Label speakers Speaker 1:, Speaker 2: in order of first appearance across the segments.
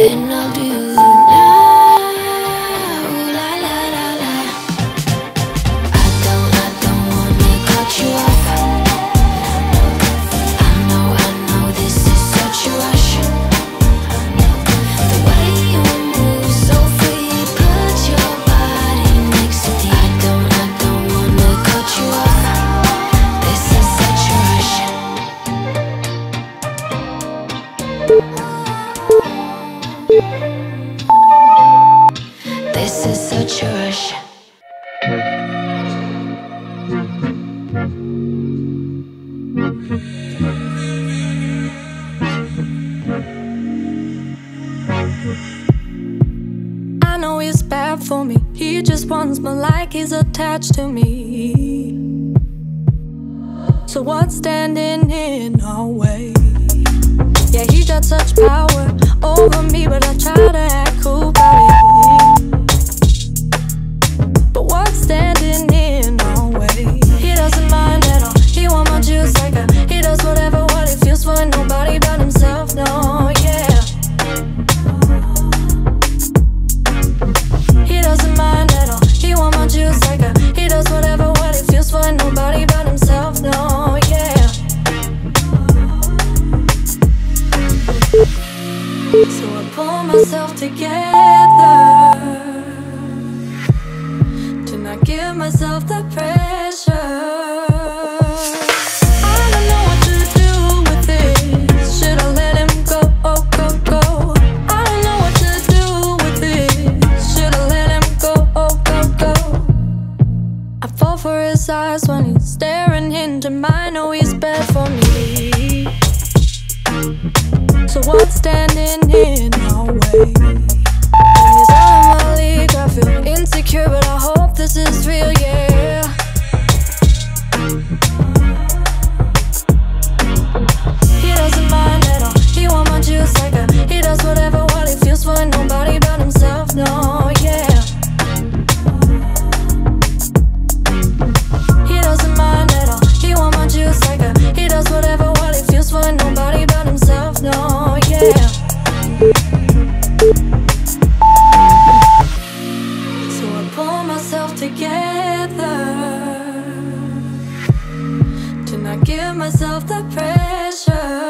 Speaker 1: and I'll do you now. La la la la. I don't wanna cut you off. I know this is such a rush. The way you move so free, put your body next to me. I don't wanna cut you off. This is such a rush. This is such a rush.
Speaker 2: I know he's bad for me. He just wants me like he's attached to me. So what's standing in our way? Yeah, he got such power over me, but I try to act cool about it. But what's standing in our way? He doesn't mind at all. He want my juice like a. He does whatever what he feels for nobody but himself. No, yeah. He doesn't mind at all. He want my juice like a. He does whatever what he feels for nobody but himself. No, yeah. So I pull myself together to not give myself the pressure. I don't know what to do with this. Should I let him go? Oh, go, go. I don't know what to do with this. Should I let him go? Oh, go, go. I fall for his eyes when he's staring into mine. Know he's bad for me. So what's standing in our way? When he's out of my league, I feel insecure, but I hope this is real, yeah. He doesn't mind at all. He want my juice like a. He does whatever what he feels for nobody but himself, no, yeah. He doesn't mind at all. He want my juice like a. He does whatever what he feels for nobody but himself, no, yeah. So I pull myself together to not give myself the pressure.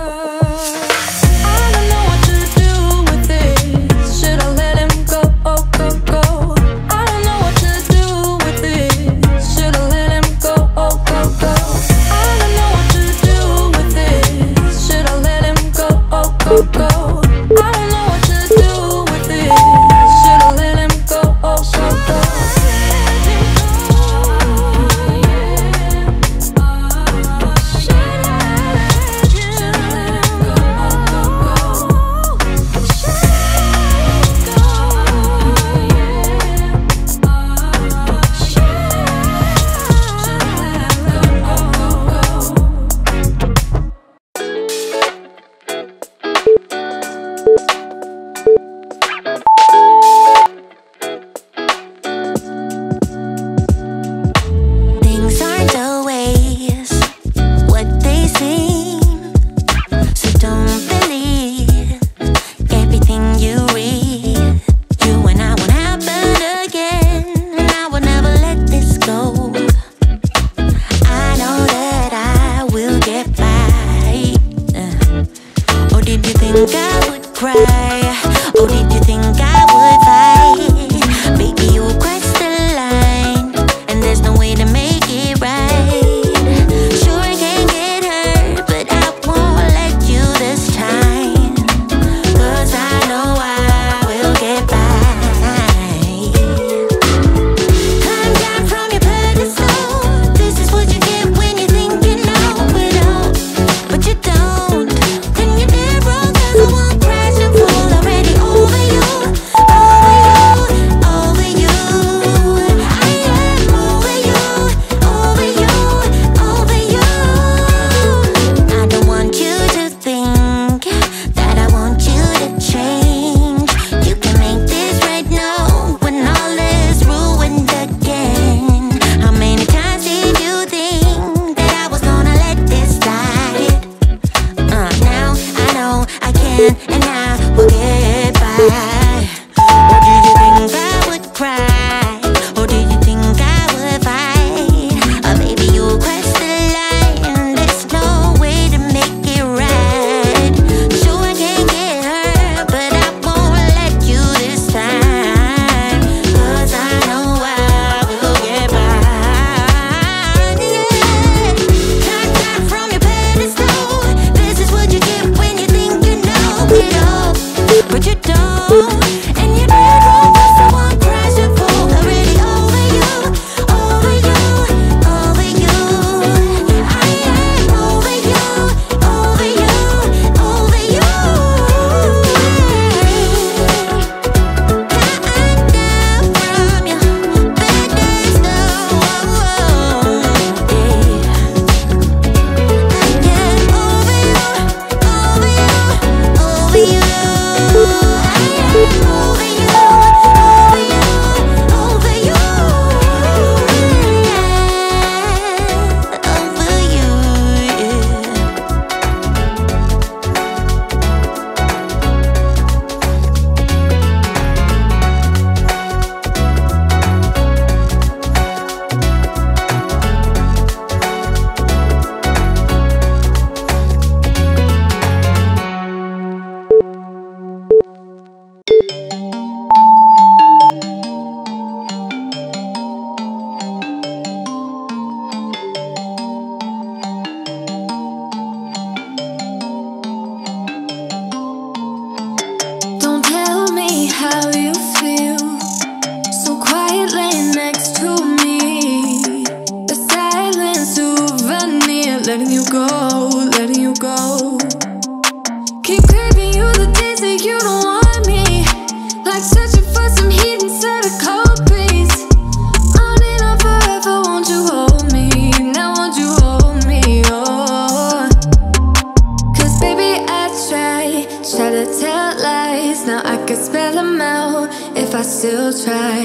Speaker 2: I don't know what to do with this. Should I let him go? Oh, go, go. I don't know what to do with this. Should I let him go? Oh, go, go. I don't know what to do with this. Should I let him go? Oh, go, go. I don't know what to do with this. Should I let him go? Oh, go, go. Should I?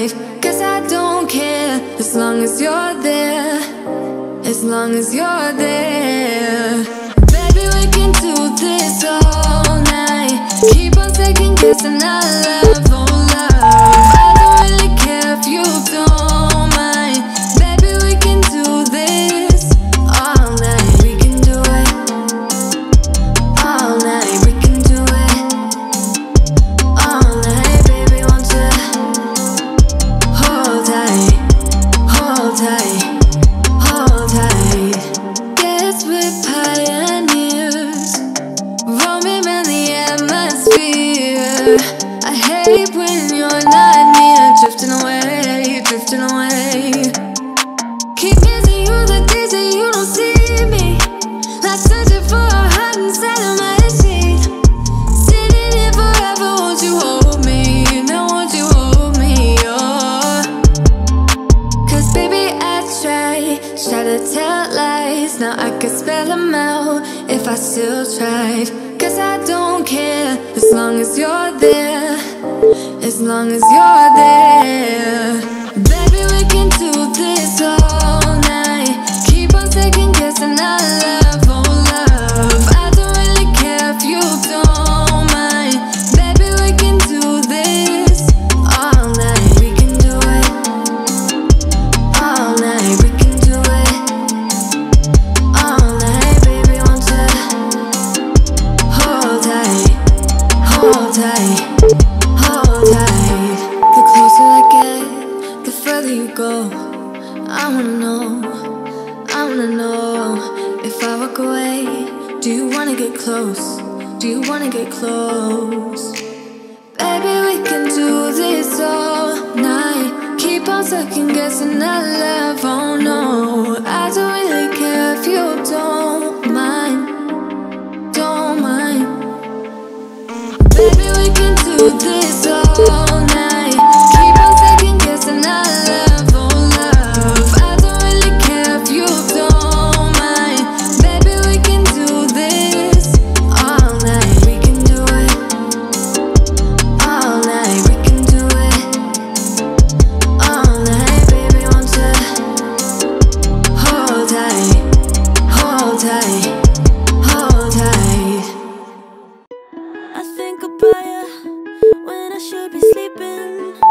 Speaker 2: drive. 'Cause I don't care as long as you're there. As long as you're there. Baby, we can do this all night. Keep on second guessing our love, oh love. I don't really care if you don't mind. Baby, we can do this all night. We can do it all night. We can do it all night. Baby, won't you hold tight, hold tight, hold tight. Guess we're pioneers, roaming around the atmosphere. I hate when you're not near, drifting away, drifting away. Keep missing you the days that you don't see me, like searching for a heart inside of my sheet. Sitting here forever, won't you hold me? Now won't you hold me? Oh, 'cause baby, I try to tell lies. Now I could spell them out if I still tried. 'Cause I don't care as long as you're there. As long as you're there. Baby, we can do this all night. Keep on second guessing our love, oh love. I don't really care if you don't mind. Baby, we can do this all night. We can do it all night. We can do it all night. Baby, won't you hold tight, hold tight, hold tight. The closer I get, the further you go. I wanna know if I walk away, do you wanna get close? Do you wanna get close? Baby, we can do this all night. Keep on second guessing our love, oh no. I don't really care if you don't mind, don't mind. Baby, we can do this all night. Keep on second guessing our love, oh love. I don't really care if you don't mind. Baby, we can do this all night. We can do it all night. We can do it all night. Baby, won't you hold tight, hold tight, hold tight.
Speaker 1: I think about you when I should be sleeping,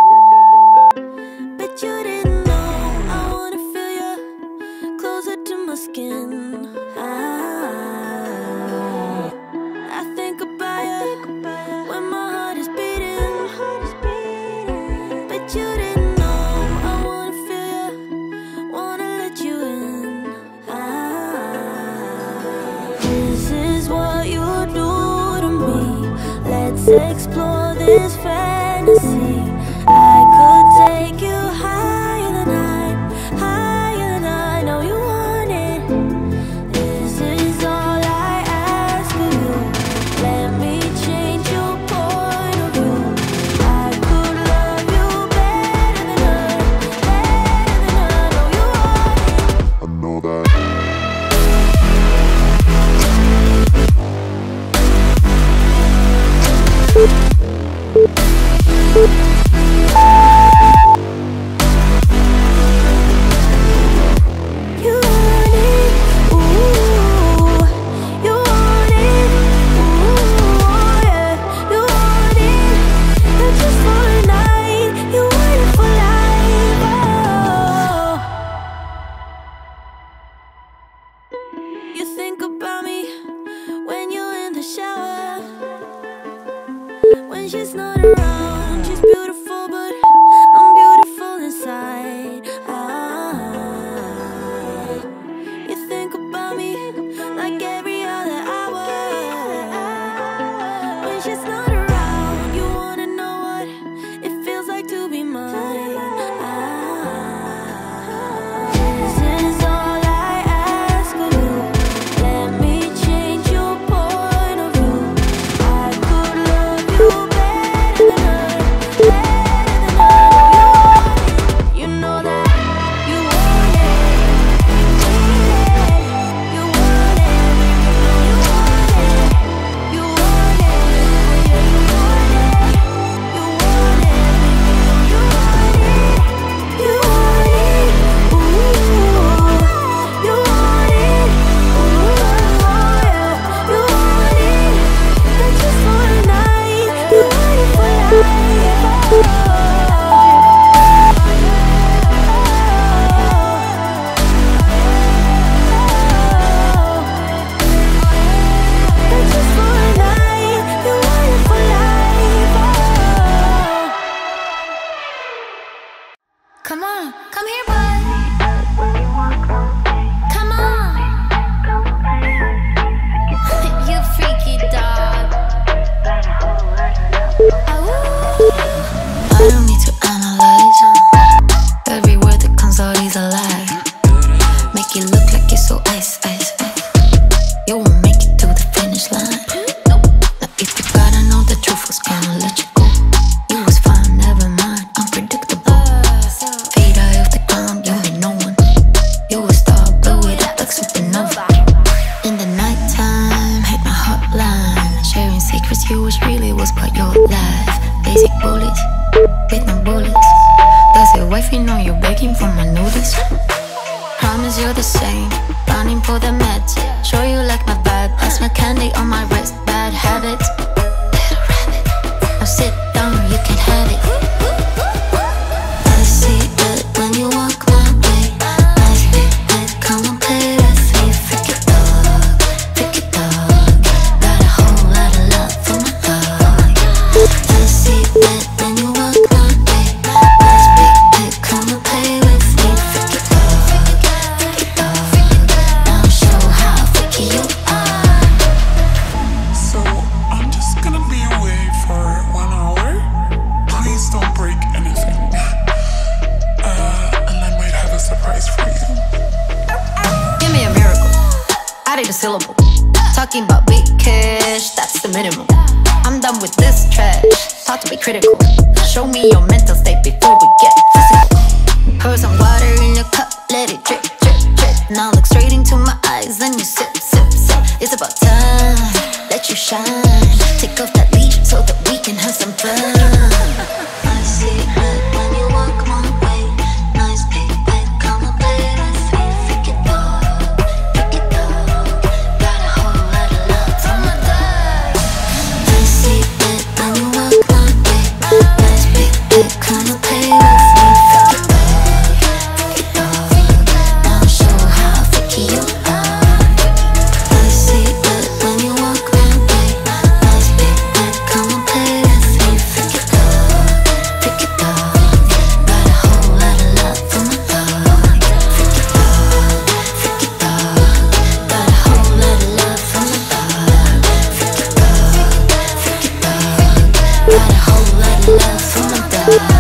Speaker 1: but you didn't know. I wanna feel you closer to my skin. I think about you when my heart is beating, but you didn't know. I wanna feel you, wanna let you in. This is what you do to me. Let's explore this fantasy. I could take you higher than I know you want it. This is all I ask of you. Let me change your point of view. I could love you better than I know you want it.
Speaker 3: I know that.
Speaker 1: Come on, come here, boy. Come on. You freaky dog.
Speaker 2: I don't need to analyze every word that comes out is a lie. Make it look like it's so ice, ice, ice. You won't make it to the finish line. Now if you gotta know the truth, was gonna let you go. You was fine, never mind, unpredictable. Fade eye off the ground, you ain't no one. You a star, blow it up like supernova. In the nighttime, hit my hotline. Sharing secrets, you wish really was about your life. Basic bullets, with no bullets. Does your wifey know you're begging for my notice? Promise you're the same, running for the meds. Sure you like my vibe, pass my candy on my wrist. Bad habits, little rabbit. Now sit down, you can have it. I see it when you walk my way. Nice big head, come and play with me. Freaky dog, freaky dog. Got a whole lot of love for my dog. I see it when you walk my way. Nice big head, come and play with me. Freaky dog, freaky dog. Now show how freaky you are.
Speaker 3: So I'm just gonna be away for 1 hour. Please don't break anything. And I might have a surprise for you.
Speaker 2: Give me a miracle, I need a syllable. Talking about big cash, that's the minimum. I'm done with this trash, thought to be critical. Show me your mental state before we get physical. Pour some water in your cup, let it drip, drip, drip. Now look straight into my eyes, then you sip, sip, sip. It's about time, let you shine. Take off that leash so that we can have some fun. I see it when you walk my way. Nice big bed, come and play with me. Freaky dog, freaky dog. Got a whole lot of love for my dog. I see it when you walk my way. Nice big bed, come and play with me. Freaky dog, freaky dog. Now show how freaky you are. I see it when you walk my way. Nice big bed, come and play with me. Freaky dog, freaky dog. Got a whole lot of love for my dog. Freaky dog, freaky dog. Got a whole lot of love for my dog. Freaky dog, freaky dog. Got a whole lot of love for my dog.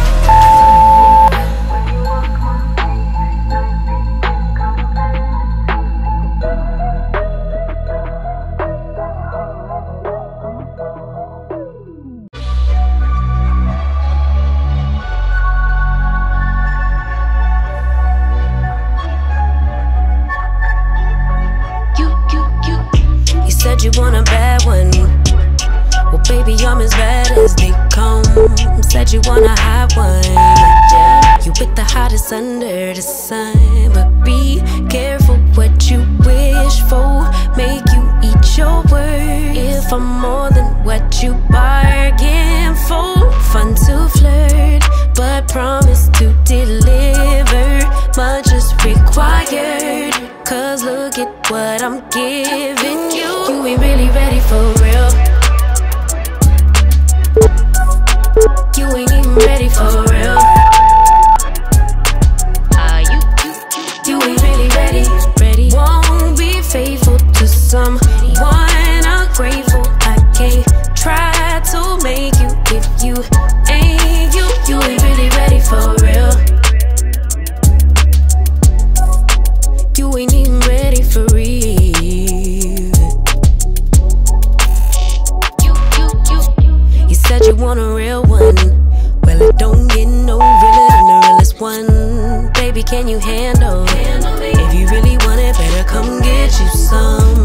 Speaker 1: You said you want a bad one. Well, baby, I'm as bad as they come. Said you want a hot one. You with the hottest under the sun. But be careful what you wish for. Make you eat your words. If I'm more than what you bargain for. Fun to flirt, but promise to deliver. Much is required. Cause look at what I'm giving you. You ain't really ready for real. You ain't even ready for real. You ain't really ready. Won't be faithful to someone ungrateful. I can't try to make you if you ain't you. You ain't really ready for real. You ain't even ready for real. You said you want a real one. Well, it don't get no realer than the realest one. Baby, can you handle me? If you really want it, better come get you some.